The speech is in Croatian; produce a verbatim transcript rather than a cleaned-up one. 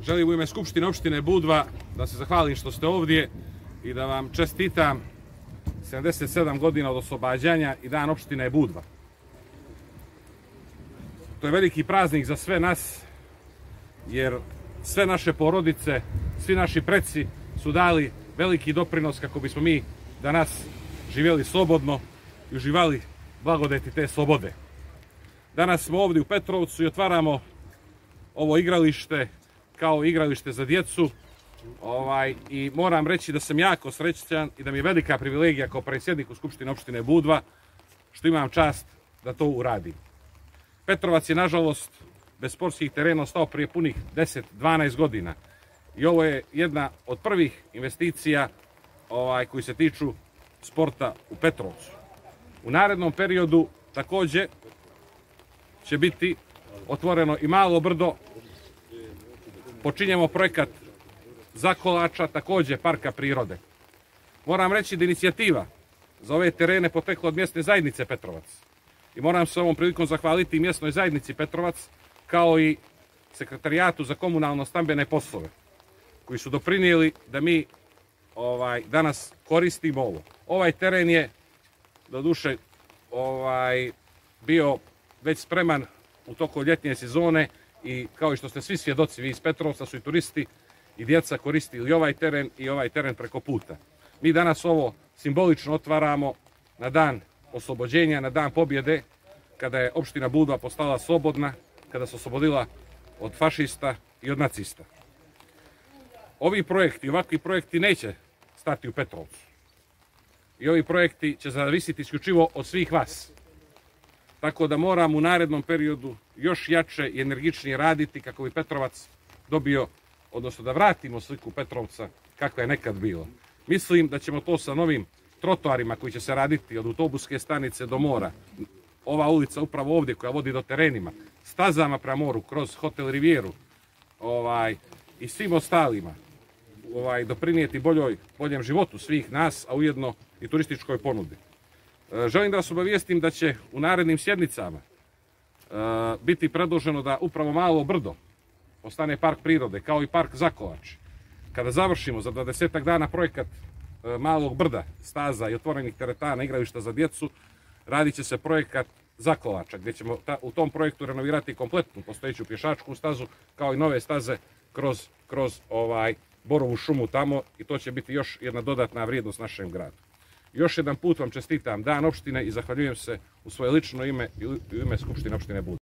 Želim u ime Skupštine opštine Budva da se zahvalim što ste ovdje i da vam čestitam sedamdeset sedam godina od oslobađanja i dan opštine Budva. To je veliki praznik za sve nas, jer sve naše porodice, svi naši preci su dali veliki doprinos kako bismo mi danas živjeli slobodno i uživali blagodeti te slobode. Danas smo ovdje u Petrovcu i otvaramo ovo igralište kao igralište za djecu. Ovaj, I moram reći da sam jako srećan i da mi je velika privilegija kao predsjednik u Skupštini opštine Budva što imam čast da to uradim. Petrovac je, nažalost, bez sportskih terena ostao prije punih deset do dvanaest godina. I ovo je jedna od prvih investicija ovaj, koji se tiču sporta u Petrovcu. U narednom periodu također će biti otvoreno i malo brdo. Počinjemo projekat Zakolača, također parka prirode. Moram reći da inicijativa za ove terene potekla od mjesne zajednice Petrovac. I moram se ovom prilikom zahvaliti i mjesnoj zajednici Petrovac, kao i sekretarijatu za komunalno-stambene poslove, koji su doprinijeli da mi ovaj, danas koristimo ovo. Ovaj teren je, doduše, ovaj, bio već spreman u toku ljetnje sezone i kao i što ste svi svjedoci, vi iz Petrovca su i turisti i djeca koristili i ovaj teren i ovaj teren preko puta. Mi danas ovo simbolično otvaramo na dan oslobođenja, na dan pobjede, kada je opština Budva postala slobodna, kada se oslobodila od fašista i od nacista. Ovi projekti, ovakvi projekti neće stati u Petrovcu. I ovi projekti će zavisiti isključivo od svih vas. Tako da moram u narednom periodu još jače i energičnije raditi kako bi Petrovac dobio, odnosno da vratimo sliku Petrovca kakva je nekad bila. Mislim da ćemo to sa novim trotoarima koji će se raditi od autobuske stanice do mora, ova ulica upravo ovdje koja vodi do terenima, stazama prema moru, kroz Hotel Rivijeru ovaj, i svim ostalima ovaj, doprinijeti boljoj, boljem životu svih nas, a ujedno i turističkoj ponudi. E, želim da vas obavijestim da će u narednim sjednicama e, biti predloženo da upravo Malo brdo postane park prirode, kao i park Zakolač. Kada završimo za dvadesetak dana projekat e, Malog brda, staza i otvorenih teretana, igrališta za djecu, radit će se projekat Zakolača, gdje ćemo ta, u tom projektu renovirati kompletnu postojeću pješačku stazu, kao i nove staze kroz, kroz ovaj, Borovu šumu tamo, i to će biti još jedna dodatna vrijednost našem gradu. Još jedan put vam čestitam dan opštine i zahvaljujem se u svoje lično ime i u ime Skupštine opštine Budva.